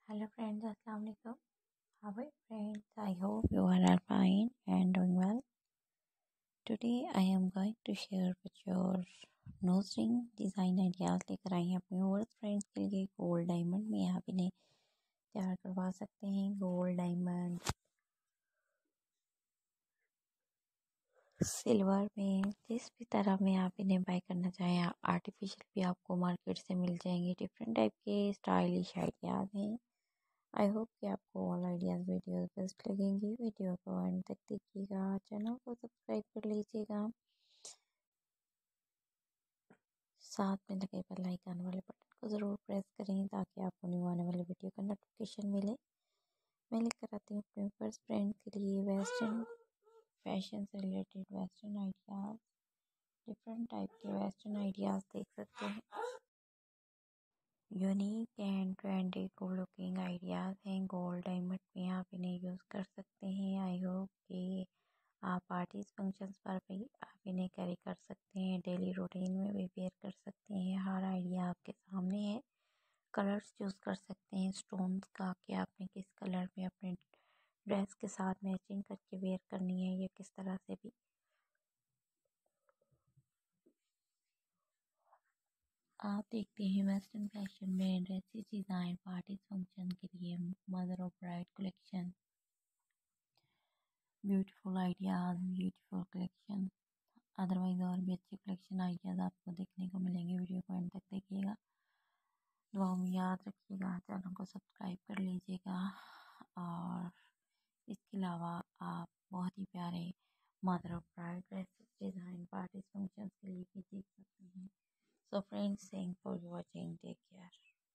Hello friends, Assalamu alaikum. How are you friends? I hope you all are fine and doing well. Today I am going to share with your nose ring design ideas लेकर आई हैं अपने और friends के लिए। Gold diamond में आप इन्हें तैयार करवा सकते हैं। गोल्ड डायमंड सिल्वर में जिस भी तरह में आप इन्हें बाय करना चाहें, आर्टिफिशियल भी आपको मार्केट से मिल जाएंगे। डिफरेंट टाइप के स्टाइलिश आइडियाज़ हैं। आई होप कि आपको ऑल आइडियाज़ वीडियो बेस्ट लगेंगी। वीडियो को एंड तक देखिएगा, चैनल को सब्सक्राइब कर लीजिएगा, साथ में लगे बेल आइकन वाले बटन को ज़रूर प्रेस करें ताकि आपको न्यू आने वाले वीडियो का नोटिफिकेशन मिले। मैं लेकर आती हूँ अपने फर्स्ट फ्रेंड के लिए वेस्टर्न फैशन से related western ideas. Different type के वेस्टर्न आइडियाज़ देख सकते हैं। Unique and trendy good looking ideas हैं। गोल्ड डायमंड में आप इन्हें यूज़ कर सकते हैं। आई होप कि आप पार्टीज फंक्शंस पर भी आप इन्हें कैरी कर सकते हैं। डेली रूटीन में भी वेयर कर सकते हैं। हर आइडिया आपके सामने है। कलर्स चूज़ कर सकते हैं स्टोन्स का कि आपने किस कलर में अपने ड्रेस के साथ मैचिंग करके वेयर करनी है या किस तरह से भी आप देखते हैं। वेस्टर्न फैशन में ड्रेसेस डिज़ाइन पार्टीज फंक्शन के लिए mother of bride collection, beautiful ideas, beautiful collection, otherwise और भी अच्छे कलेक्शन आइडियाज़ आपको देखने को मिलेंगे। वीडियो को एंड तक देखिएगा, दुआ में याद रखिएगा, चैनल को सब्सक्राइब कर लीजिएगा। और इसके अलावा आप बहुत ही प्यारे mother of bride dresses design party function के लिए भी देख सकते हैं। So friends, thank for watching, take care.